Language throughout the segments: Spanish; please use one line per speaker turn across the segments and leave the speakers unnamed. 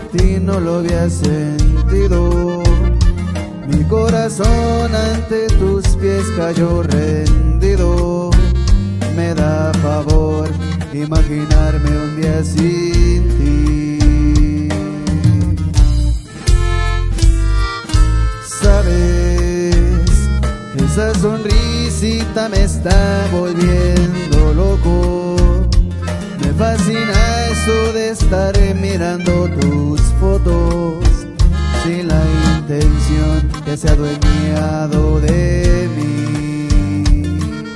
ti no lo había sentido. Mi corazón ante tus pies cayó rendido. Me da favor imaginarme un día sin ti. Sabes, esa sonrisita me está volviendo loco. Me fascina eso de estar mirando tus fotos sin la intención que se ha adueñado de mí.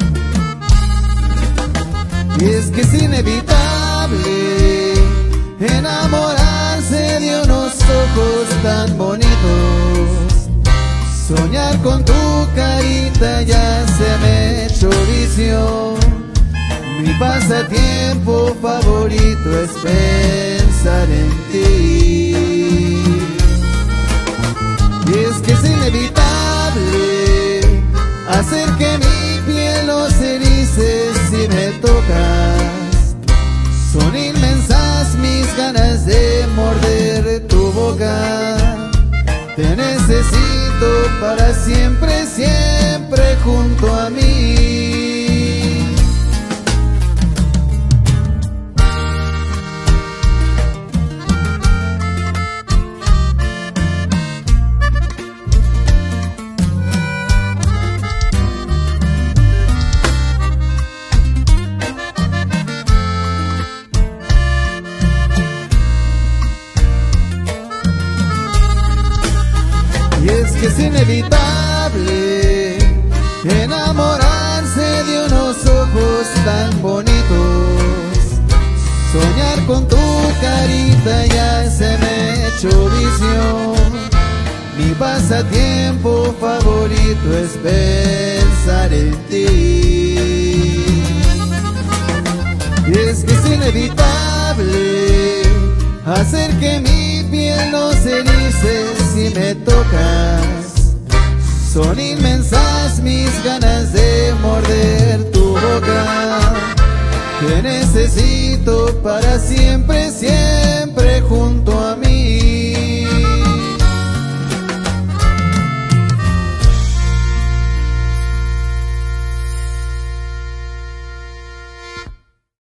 Y es que es inevitable enamorarse de unos ojos tan bonitos. Soñar con tu carita ya se me ha hecho vicio. Mi pasatiempo favorito es pensar en ti. Y es que es inevitable hacer que mi piel los erice si me tocas. Son inmensas mis ganas de morder tu boca. Te necesito para siempre, siempre junto a mí. Y es que es inevitable enamorarse de unos ojos tan bonitos. Soñar con tu carita ya se me ha hecho vicio. Mi pasatiempo favorito es pensar en ti. Y es que es inevitable hacer que mi piel no se erice si me tocas. Son inmensas mis ganas de morder tu boca. Te necesito para siempre, siempre junto a mí.